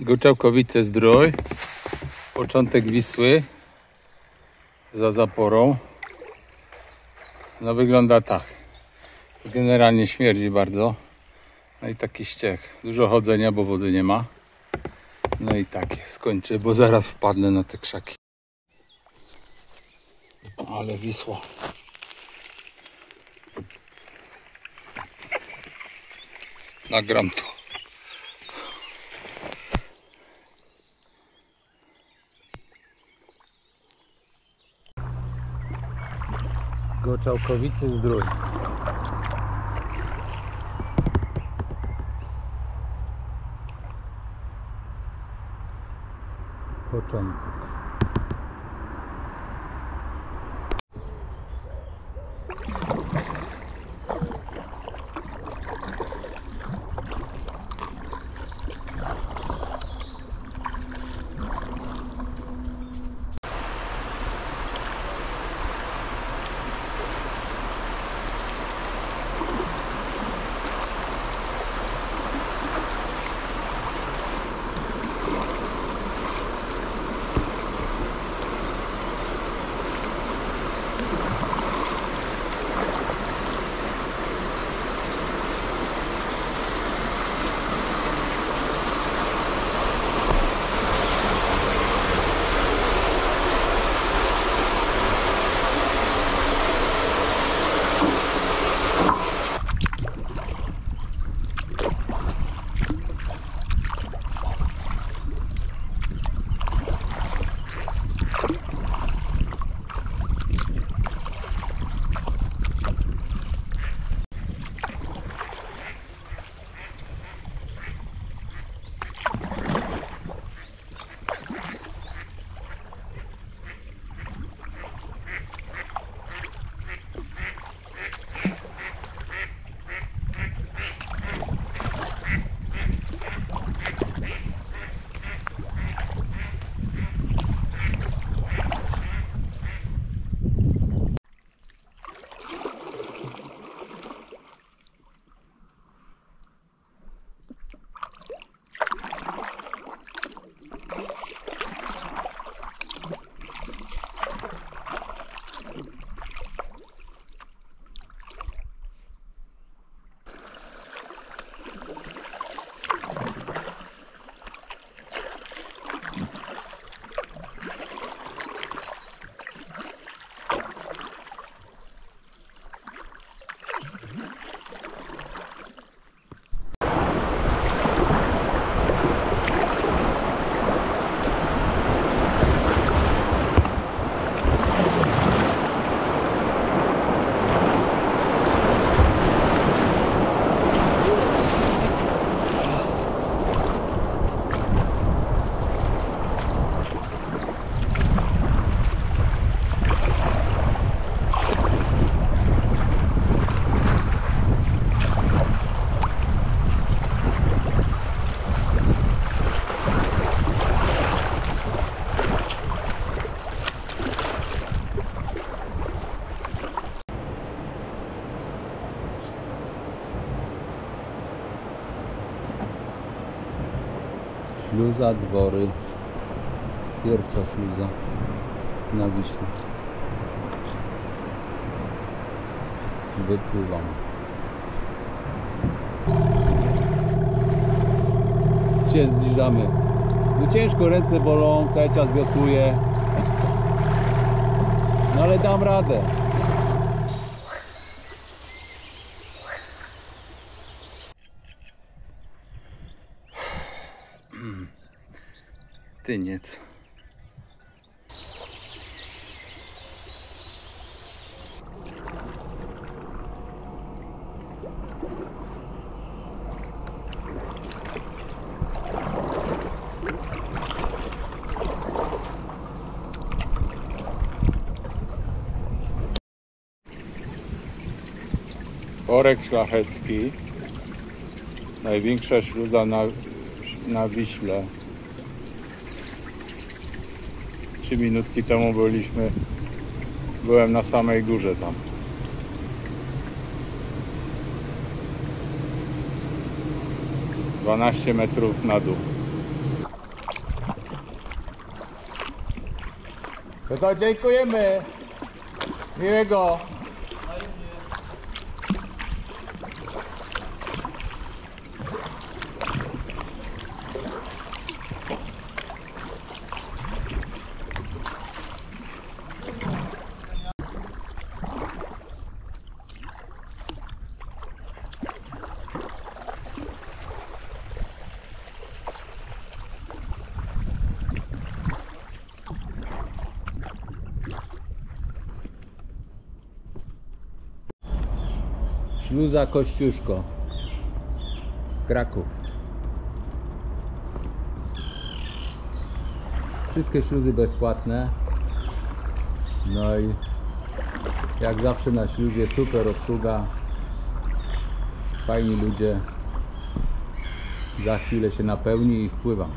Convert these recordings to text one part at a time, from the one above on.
Goczałkowice-Zdrój, początek Wisły za zaporą. No wygląda tak. Generalnie śmierdzi bardzo. No i taki ściek. Dużo chodzenia, bo wody nie ma. No i tak skończę, bo zaraz wpadnę na te krzaki. Ale Wisła. Nagram to. Goczałkowice-Zdrój. Początek. Śluza, dwory. Pierwsza śluza na Wiśle. Wypływam. Się zbliżamy. No ciężko, ręce bolą, cały czas wiosłuję. No ale dam radę. Tyniec. Worek szlachecki. Największa śluza na Wiśle. 3 minutki temu byłem na samej górze tam. 12 metrów na dół. To dziękujemy. Miłego. Śluza Kościuszko, Kraków. Wszystkie śluzy bezpłatne. No i jak zawsze na śluzie super obsługa, fajni ludzie. Za chwilę się napełni i wpływam.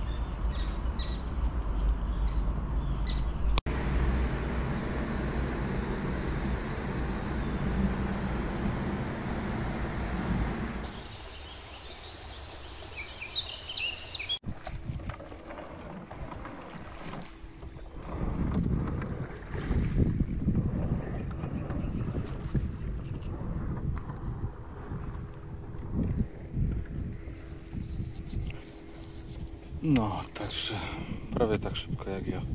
No, także prawie tak szybko jak ja.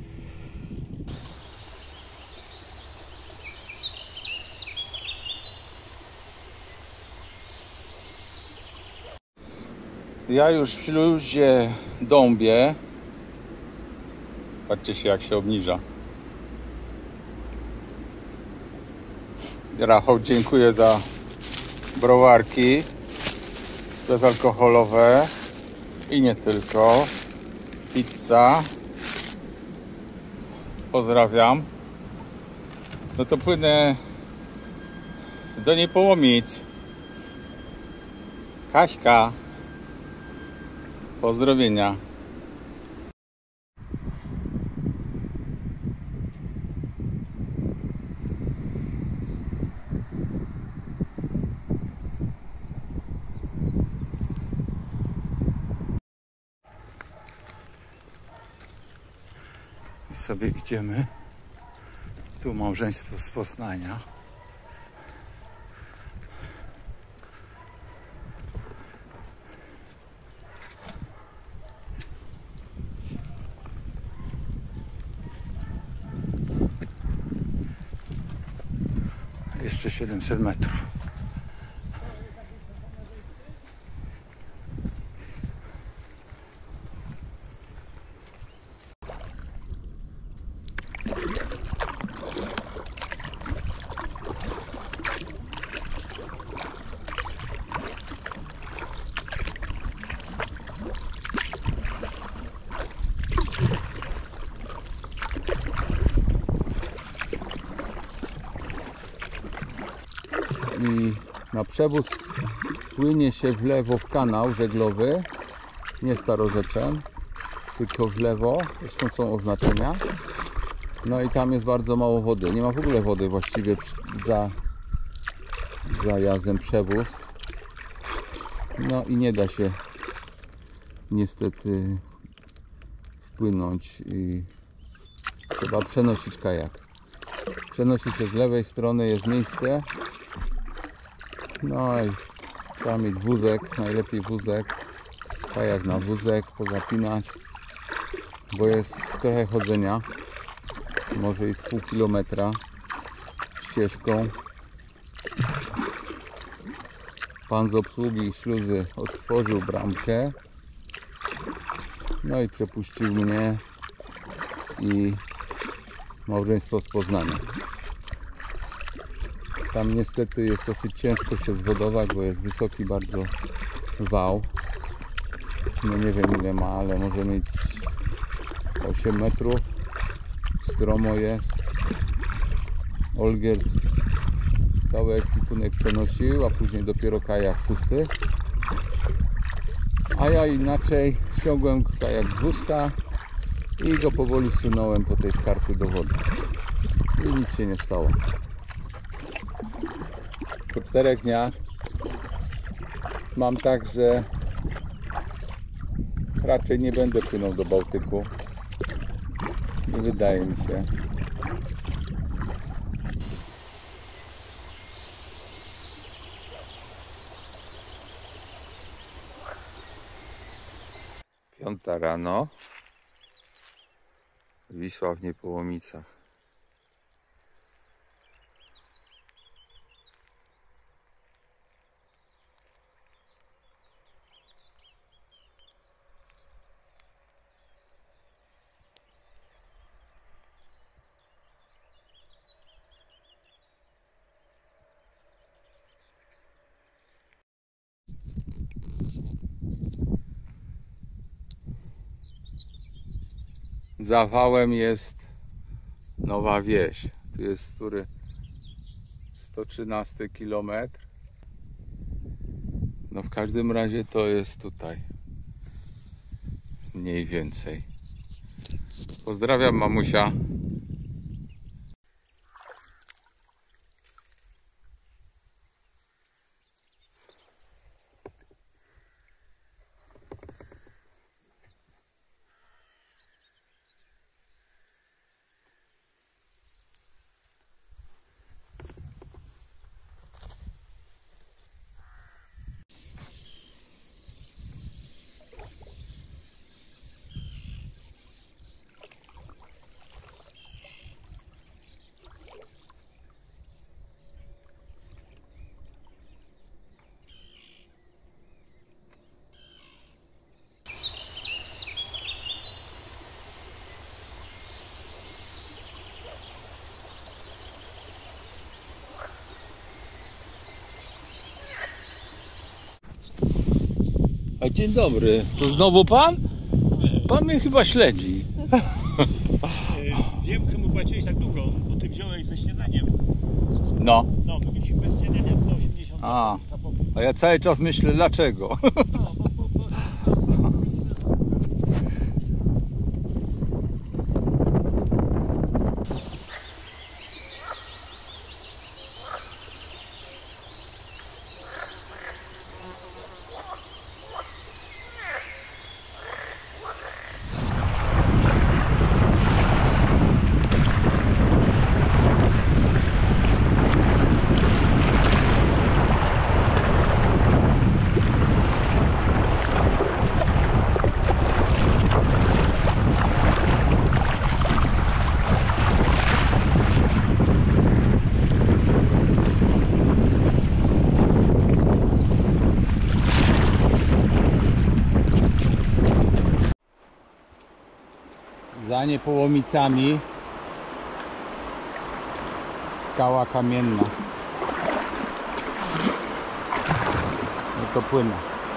Ja już w śluzie dąbię. Patrzcie się, jak się obniża. Rafał, dziękuję za browarki bezalkoholowe i nie tylko. Pizza. Pozdrawiam. No to płynę do Niepołomic. Kaśka. Pozdrowienia. I sobie idziemy. Tu małżeństwo z Poznania. Jeszcze 700 metrów. I na przewóz płynie się w lewo w kanał żeglowy, nie Starorzeczem, tylko w lewo, zresztą są oznaczenia. No i tam jest bardzo mało wody, nie ma w ogóle wody właściwie za jazdem przewóz. No i nie da się niestety wpłynąć i trzeba przenosić kajak. Przenosi się z lewej strony, jest miejsce. No i trzeba mieć wózek, najlepiej wózek, kajak na wózek, pozapinać, bo jest trochę chodzenia, może i z pół kilometra ścieżką. Pan z obsługi śluzy otworzył bramkę, no i przepuścił mnie i małżeństwo z Poznania. Tam niestety jest dosyć ciężko się zwodować, bo jest wysoki bardzo wał. No nie wiem ile ma, ale może mieć 8 metrów. Stromo jest. Olgierd cały ekwipunek przenosił, a później dopiero kajak pusty. A ja inaczej ściągłem kajak z wózka i go powoli sunąłem po tej skarpie do wody. I nic się nie stało. Po 4 dniach mam tak, że raczej nie będę płynął do Bałtyku. Nie wydaje mi się. 5 rano. Wisła w Niepołomicach. Za wałem jest Nowa Wieś. Tu jest który 113 km. No w każdym razie to jest tutaj. Mniej więcej. Pozdrawiam, mamusia. A dzień dobry, to znowu pan? Pan mnie chyba śledzi. Wiem, czemu płaciłeś tak dużo, bo ty wziąłeś ze śniadaniem. No. No, my mieliśmy bez śniadania 180 A ja cały czas myślę dlaczego. Za Niepołomicami skała kamienna. No to płynę.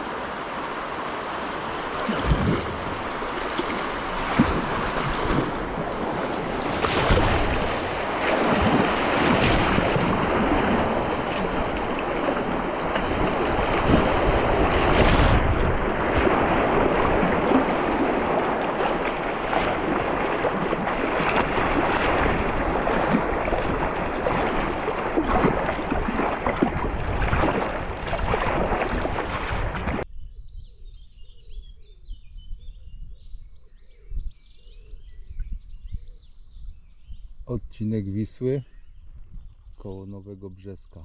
Odcinek Wisły koło Nowego Brzeska.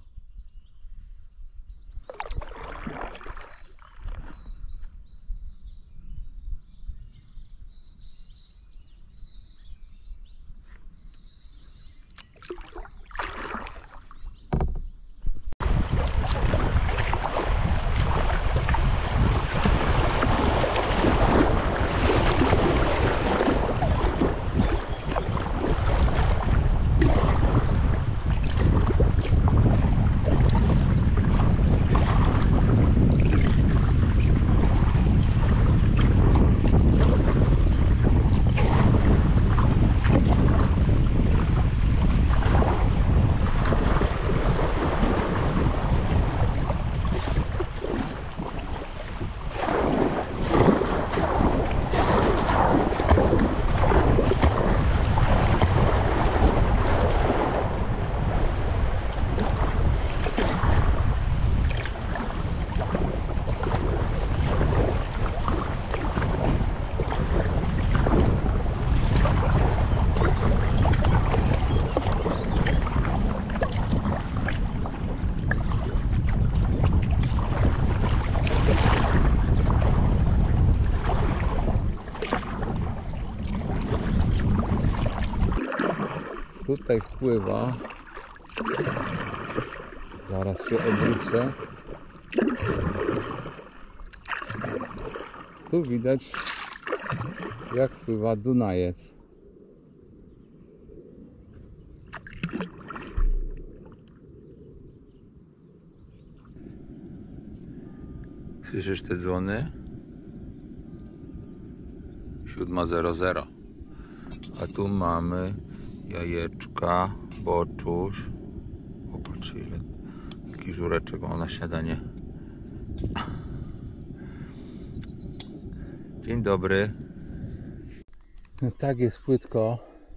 tutaj wpływa, zaraz się obrócę, tu widać jak wpływa Dunajec. Słyszysz te dzwony? 7:00. A tu mamy jajeczka, boczusz. Popatrzcie, ile taki żureczek mam na śniadanie. Dzień dobry. No tak jest płytko,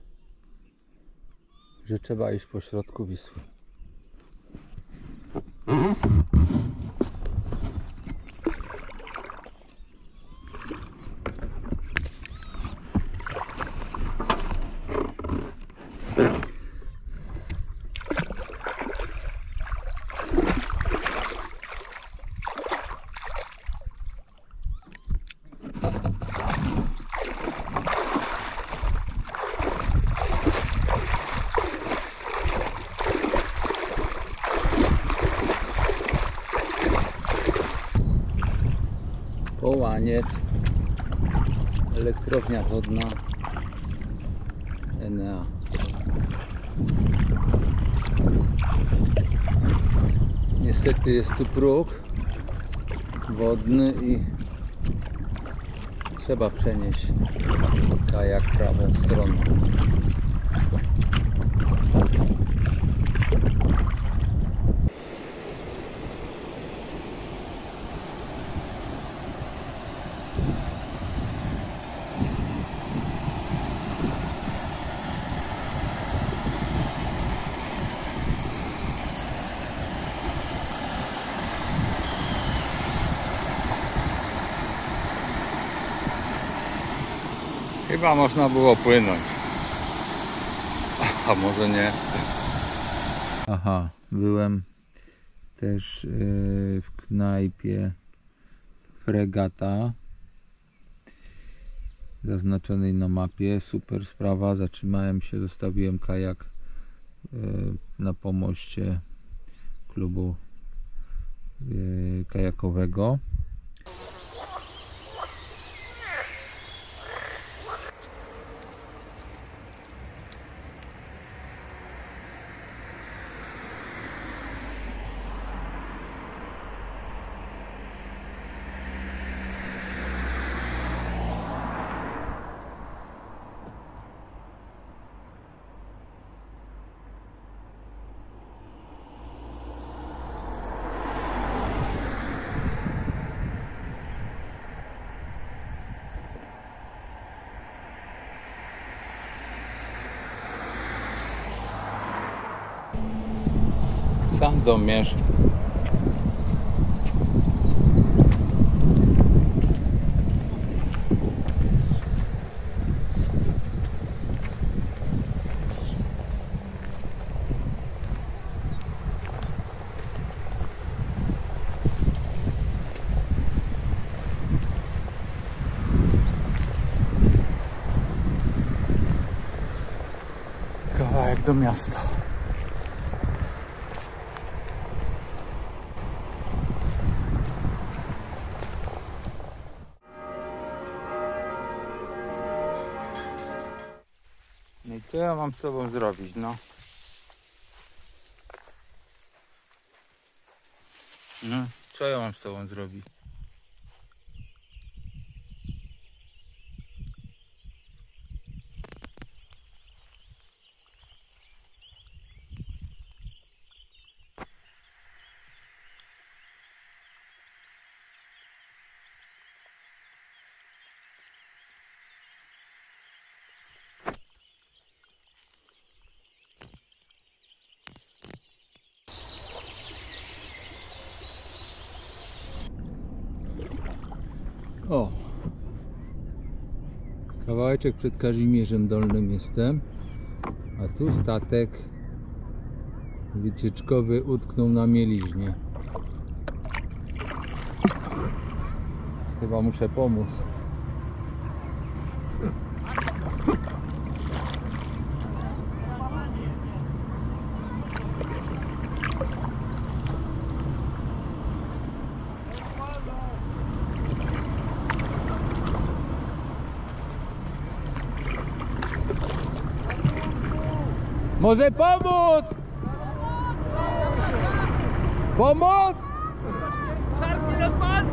że trzeba iść po środku Wisły. Połaniec, elektrownia wodna Enea. Niestety jest tu próg wodny i trzeba przenieść kajak prawą stroną. Chyba można było płynąć. A może nie? Aha, byłem też w knajpie Fregata, zaznaczonej na mapie. Super sprawa, zatrzymałem się, zostawiłem kajak na pomoście klubu kajakowego. Sandomierz. Kawałek do miasta. No i co ja mam z sobą zrobić, no? No, co ja mam z tobą zrobić? O! Kawałeczek przed Kazimierzem Dolnym jestem, a tu statek wycieczkowy utknął na mieliźnie. Chyba muszę pomóc. Może pomóc! Pomóc! Szarpnie nas pan!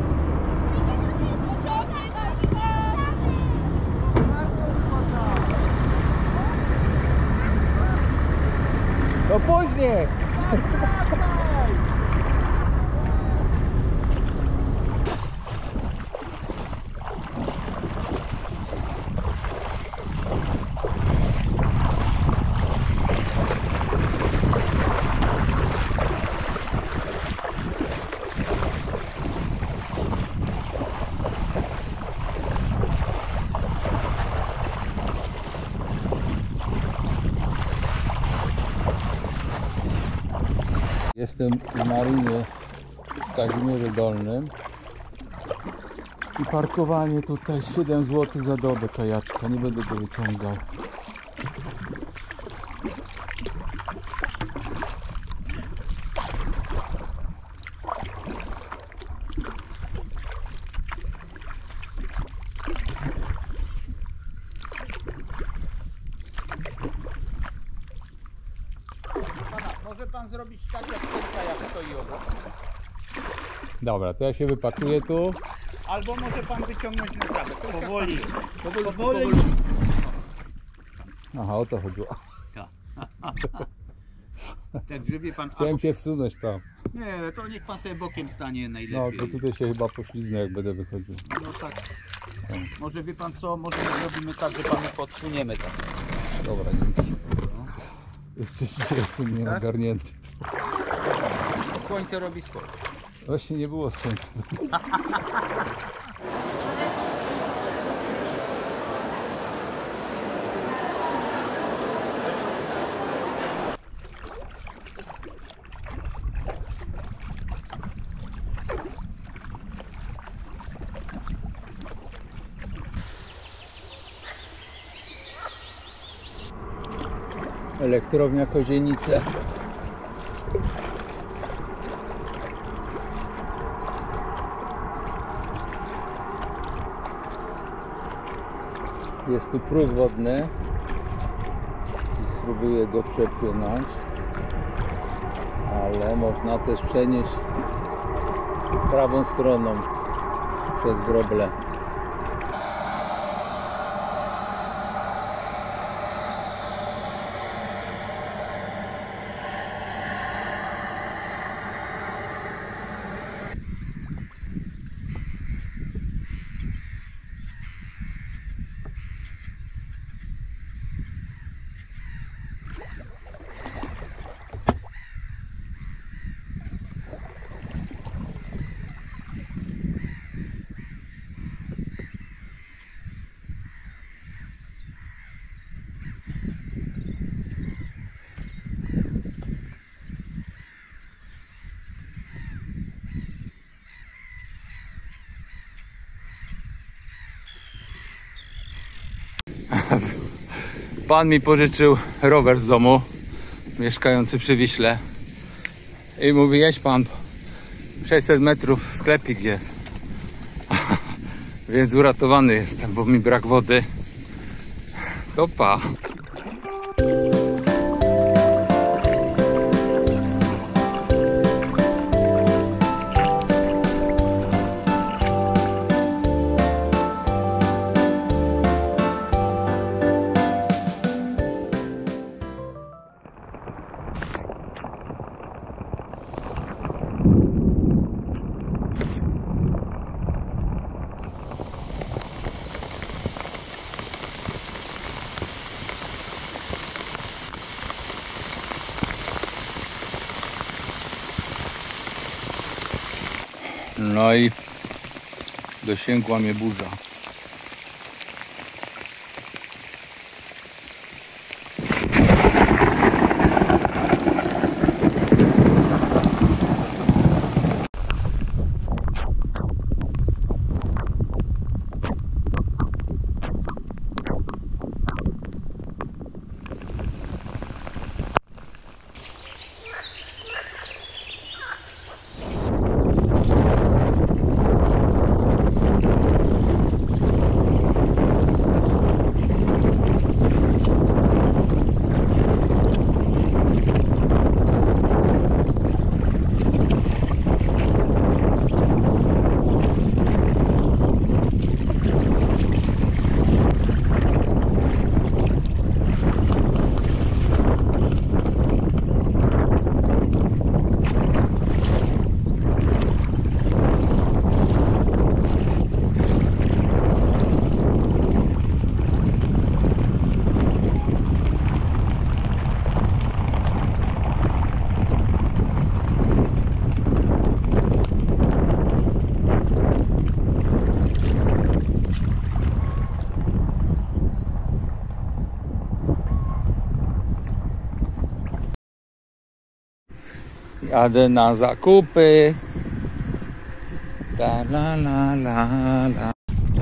No później! Jestem w marinie w Kazimierzu Dolnym i parkowanie tutaj 7 zł za dobę kajaczka, nie będę go wyciągał. Może pan zrobić tak jak ten kajak stoi obok. Dobra, to ja się wypatruję tu. Albo może pan wyciągnąć na trawę. To już jak Powoli. pan- Powoli. Aha, o to chodziło. Tak, że wie pan. Chciałem się wsunąć tam. Nie, to niech pan sobie bokiem stanie No najlepiej. to tutaj się chyba pośliznę, jak będę wychodził. No tak. Może wie pan co, może zrobimy tak, że panu podsuniemy tak. Dobra, dzięki. Jeszcze dzisiaj jestem nieogarnięty. Słońce robi swoje. Właśnie nie było słońca. Elektrownia Kozienice. Jest tu próg wodny i spróbuję go przepłynąć, ale można też przenieść prawą stroną przez groble. Pan mi pożyczył rower z domu, mieszkający przy Wiśle, i mówi: jedź pan, 600 metrów sklepik jest. Więc uratowany jestem, bo mi brak wody. To pa. No i dosięgła mnie burza. Jadę na zakupy. Ta la la la la.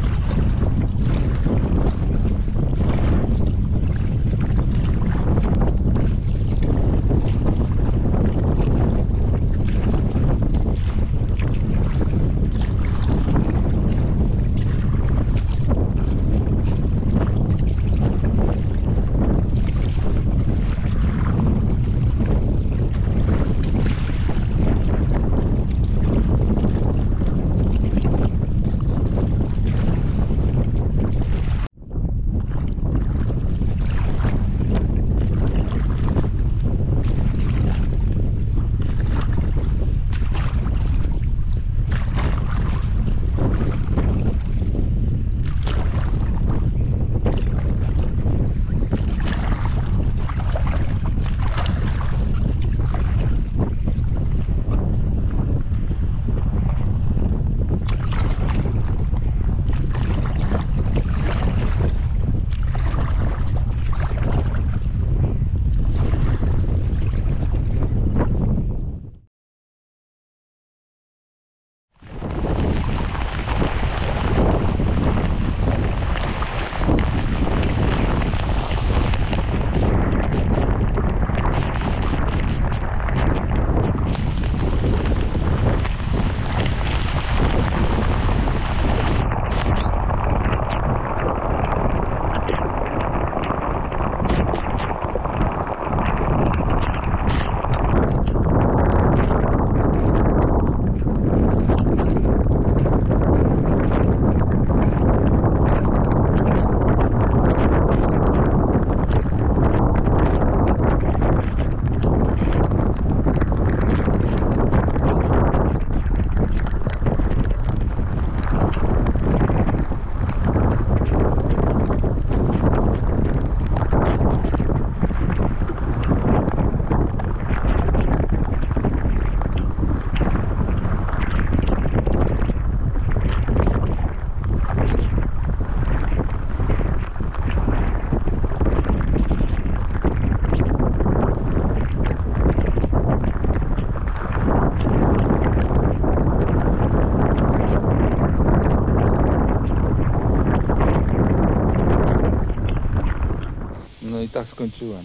No i tak skończyłem.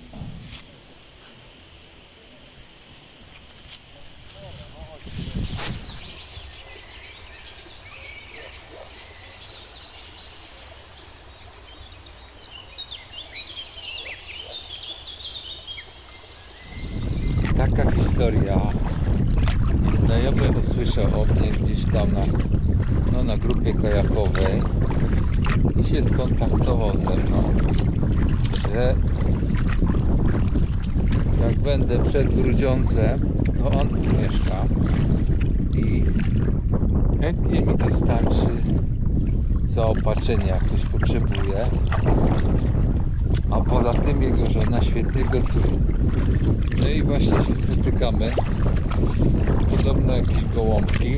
Taka historia. I znajomy usłyszał o mnie gdzieś tam na grupie kajakowej i się skontaktował ze mną, że jak będę przed Grudziądzem, to on tu mieszka i chętnie mi dostarczy zaopatrzenia, jak ktoś potrzebuje. A poza tym jego żona świetnie gotuje. No i właśnie się spotykamy. Podobno jakieś gołąbki.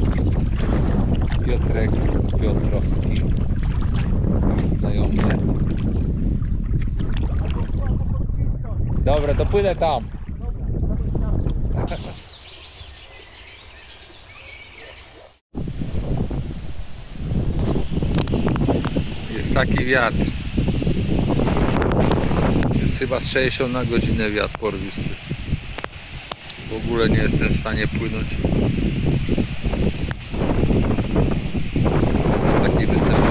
Piotrek Piotrowski, mój znajomy. Dobra, to płynę tam. Jest taki wiatr. Jest chyba z 60 na godzinę wiatr porwisty. W ogóle nie jestem w stanie płynąć. Na takiej wysokości.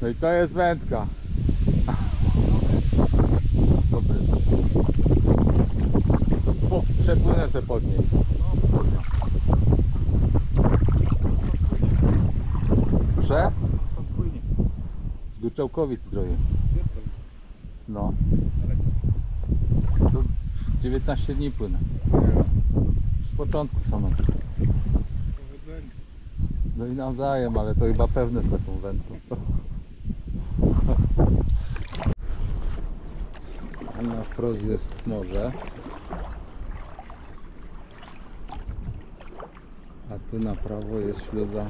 No i to jest wędka. Dobry. Przepłynę se pod niej. Że? Z Guczałkowic zdrowie. No. To 19 dni płynę. Z początku samego. No i nawzajem, ale to chyba pewne z taką wędką. A na wprost jest morze. A tu na prawo jest śluza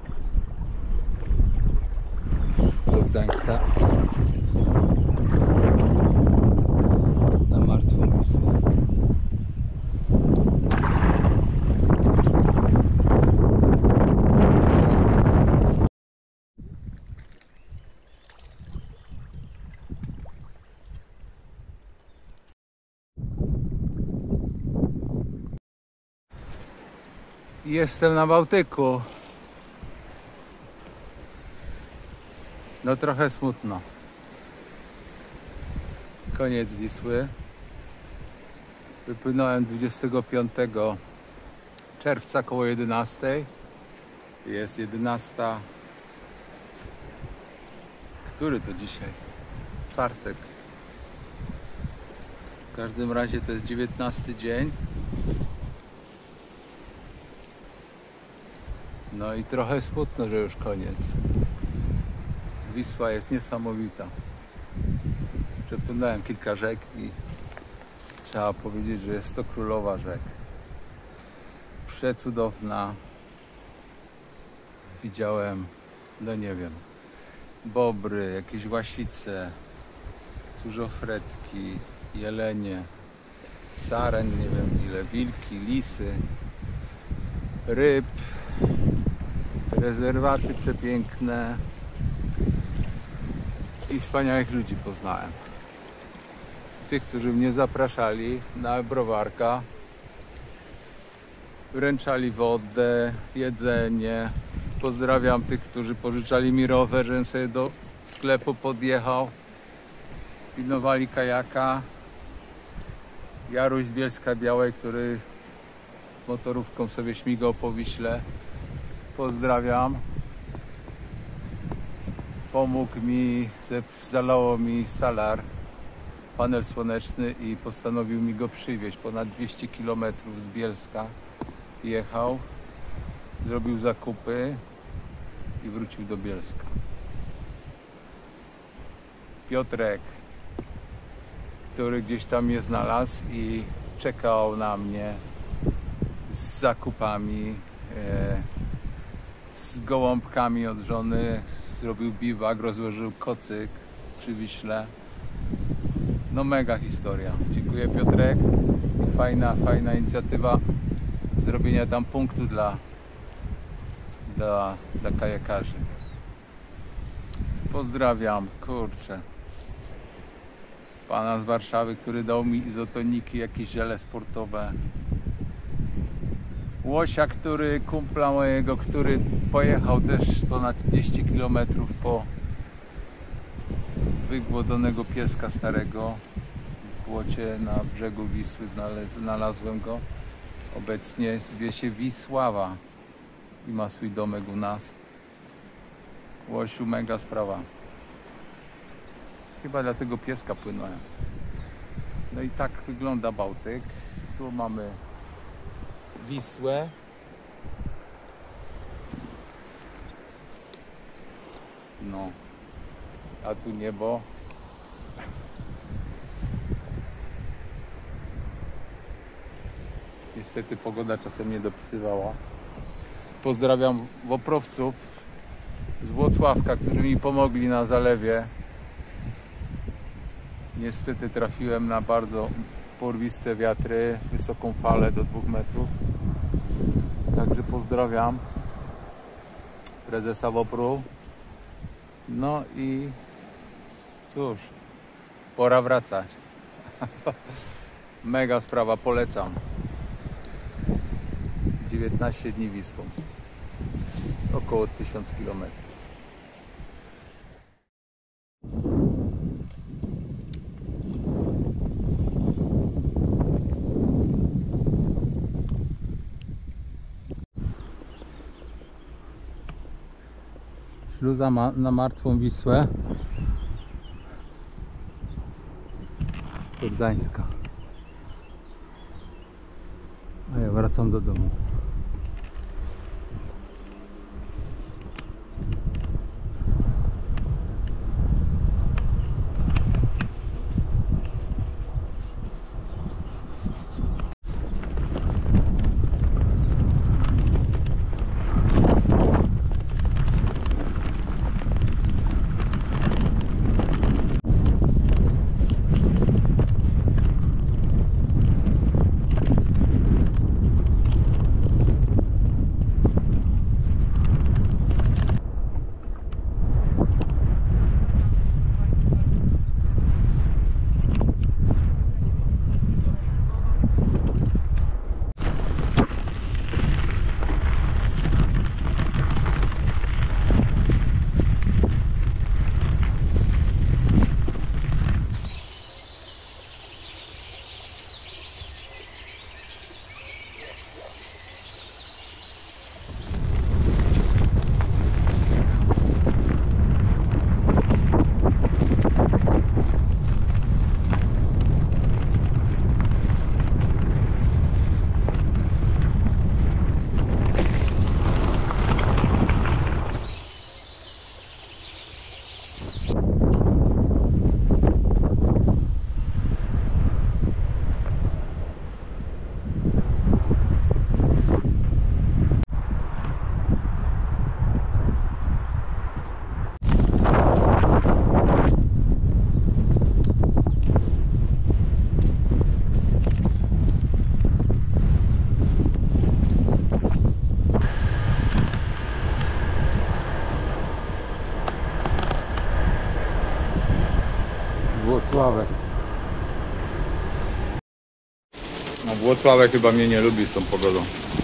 do Gdańska na Martwą Wisłę. Jestem na Bałtyku. No trochę smutno. Koniec Wisły. Wypłynąłem 25 czerwca koło 11. Jest 11. Który to dzisiaj? Czwartek. W każdym razie to jest 19 dzień. No i trochę smutno, że już koniec. Wisła jest niesamowita. Przepłynąłem kilka rzek i trzeba powiedzieć, że jest to królowa rzek. Przecudowna. Widziałem, no nie wiem, bobry, jakieś łasice, tużofretki, jelenie, saren, nie wiem ile, wilki, lisy, ryb, rezerwaty przepiękne i wspaniałych ludzi poznałem. Tych, którzy mnie zapraszali na browarka, wręczali wodę, jedzenie. Pozdrawiam tych, którzy pożyczali mi rower, żebym sobie do sklepu podjechał. Pilnowali kajaka. Jaruś z Bielska Białej, który motorówką sobie śmigał po Wiśle. Pozdrawiam. Pomógł mi, zalało mi salar, panel słoneczny i postanowił mi go przywieźć. Ponad 200 km z Bielska jechał, zrobił zakupy i wrócił do Bielska. Piotrek, który gdzieś tam mnie znalazł i czekał na mnie z zakupami, z gołąbkami od żony, zrobił biwak, rozłożył kocyk przy Wiśle. No mega historia. Dziękuję, Piotrek. Fajna inicjatywa zrobienia tam punktu dla kajakarzy. Pozdrawiam, kurczę, pana z Warszawy, który dał mi izotoniki, jakieś żele sportowe. Łosia, kumpla mojego, który pojechał też ponad 200 km po wygłodzonego pieska starego w błocie na brzegu Wisły. Znalazłem go. Obecnie zwie się Wisława i ma swój domek u nas. Łosiu, mega sprawa. Chyba dla tego pieska płynąłem. No i tak wygląda Bałtyk. Tu mamy Wisłę. No, a tu niebo. Niestety pogoda czasem nie dopisywała. Pozdrawiam woprowców z Włocławka, którzy mi pomogli na zalewie. Niestety trafiłem na bardzo porwiste wiatry, wysoką falę do 2 metrów. Także pozdrawiam prezesa WOPR-u. No i cóż, pora wracać. Mega sprawa, polecam. 19 dni Wisłą. Około 1000 km. śluza na Martwą Wisłę do Gdańska. A ja wracam do domu. Włocławek. No Włocławek chyba mnie nie lubi z tą pogodą.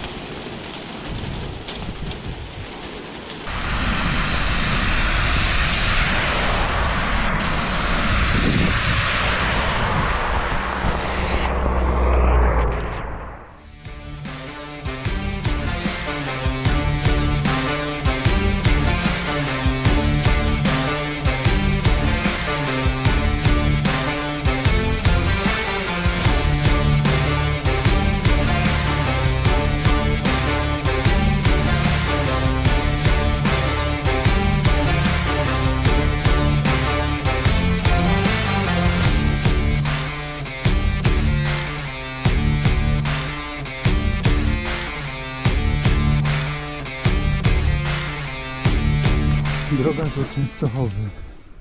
Droga do Częstochowy.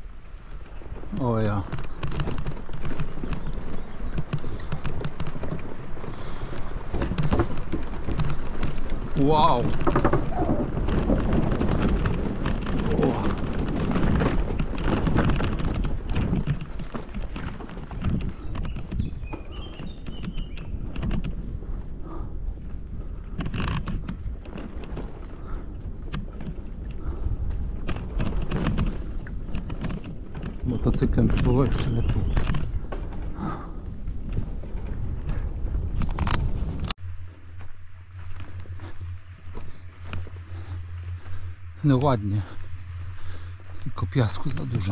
O ja. Wow. O. Motocyklem to było jeszcze lepiej. No ładnie, tylko piasku za dużo.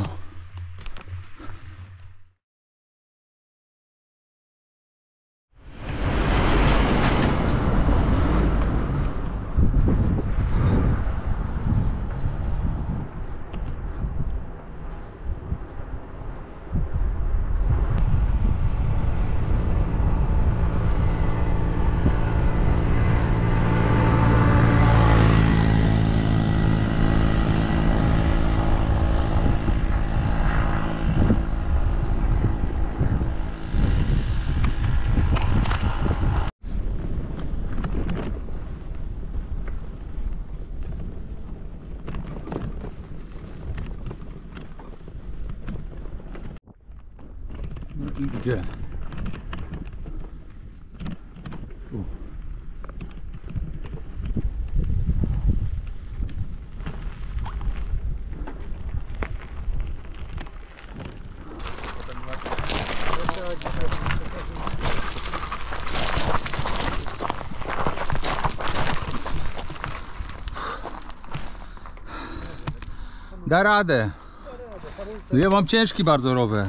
No i gdzie? Tu. Da radę. No ja mam ciężki bardzo rower.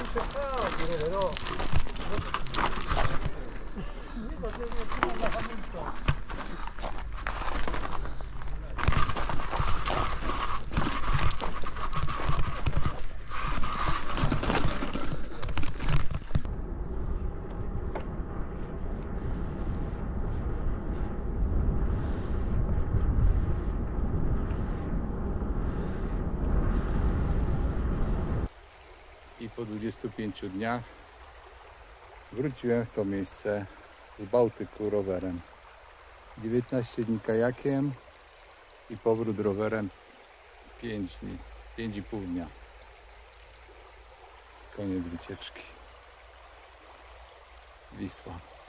I po 25 dniach wróciłem w to miejsce z Bałtyku rowerem. 19 dni kajakiem i powrót rowerem 5 dni, 5,5 dnia. Koniec wycieczki. Wisła.